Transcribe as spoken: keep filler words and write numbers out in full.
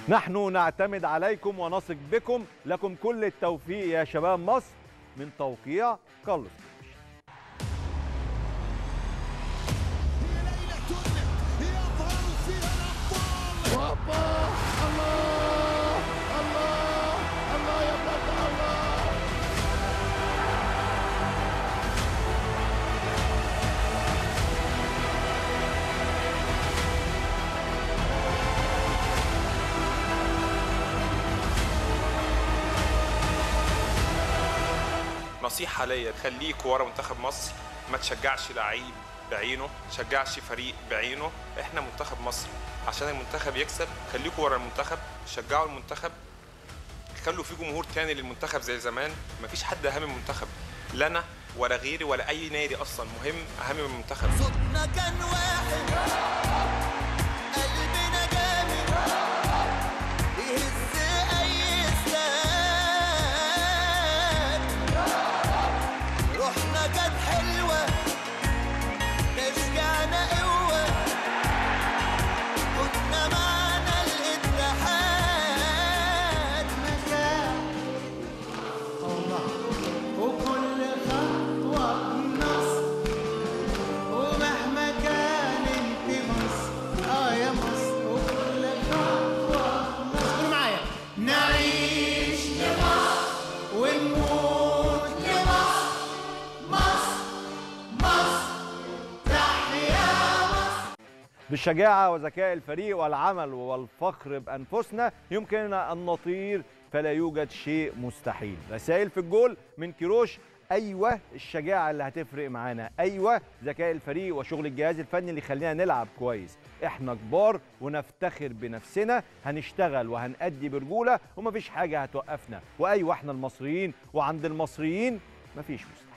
نحن نعتمد عليكم ونثق بكم. لكم كل التوفيق يا شباب مصر. من توقيع كارلوس. نصيحة ليا، خليكوا ورا منتخب مصر، ما تشجعش لعيب بعينه، تشجعش فريق بعينه، احنا منتخب مصر. عشان المنتخب يكسب خليكوا ورا المنتخب، شجعوا المنتخب، خلوا في جمهور تاني للمنتخب زي زمان. مفيش حد اهم من المنتخب، لا انا ولا غيري ولا اي نادي اصلا مهم اهم من المنتخب. صوتنا كان واحد، قلبنا جامد، يهز اي استاد، روحنا كانت حلوه، تشجعنا قوه، كنا معنا الاتحاد. مكان الله وكل خطوه بنصر، ومهما كان انت مصر، اه يا مصر، وكل خطوه بنصر. معايا نعيش لمصر ونموت لمصر، مصر مصر تحيا مصر. بالشجاعة وذكاء الفريق والعمل والفخر بأنفسنا يمكننا أن نطير، فلا يوجد شيء مستحيل. رسائل في الجول من كيروش. أيوة الشجاعة اللي هتفرق معانا، أيوة ذكاء الفريق وشغل الجهاز الفني اللي يخلينا نلعب كويس. إحنا كبار ونفتخر بنفسنا، هنشتغل وهنأدي برجولة ومفيش حاجة هتوقفنا. وأيوة إحنا المصريين، وعند المصريين مفيش مستحيل.